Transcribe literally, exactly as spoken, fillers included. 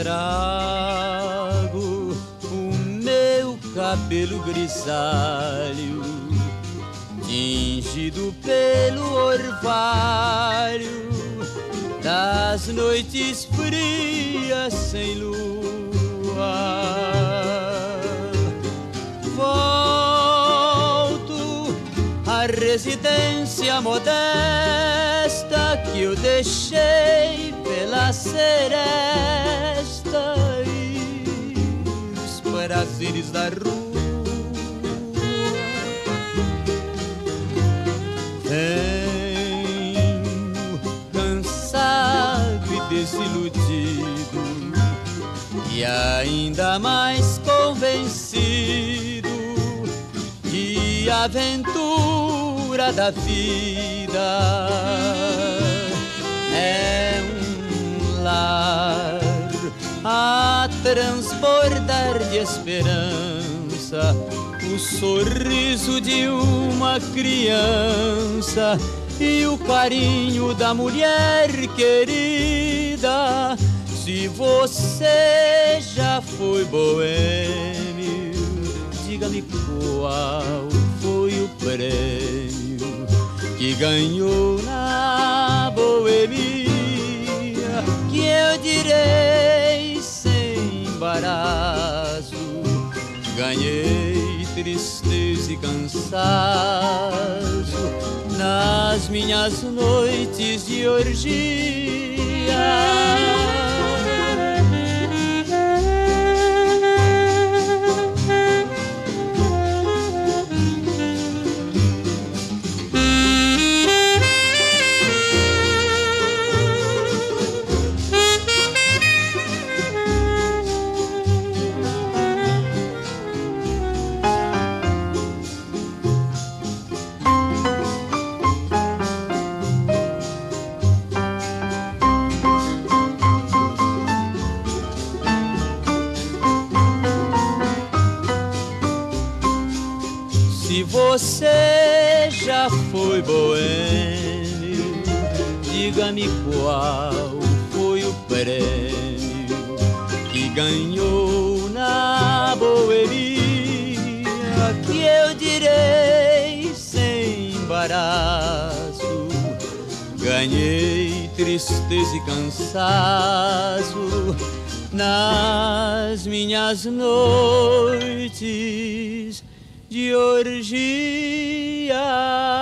trago o meu cabelo grisalho, tingido pelo orvalho das noites frias sem lua. Volto à residência modesta que eu deixei pela seresta e os prazeres da rua. Venho cansado e desiludido e ainda mais convencido que a aventura da vida é um lar a transbordar de esperança, o sorriso de uma criança e o carinho da mulher querida. Se você já foi boêmio, diga-me qual foi o prêmio que ganhou na boemia, que eu direi sem embaraço, ganhei tristeza e cansaço nas minhas noites de orgia. Se você já foi boêmio, diga-me qual foi o prêmio que ganhou na boemia, que eu direi sem embaraço, ganhei tristeza e cansaço nas minhas noites de orgia.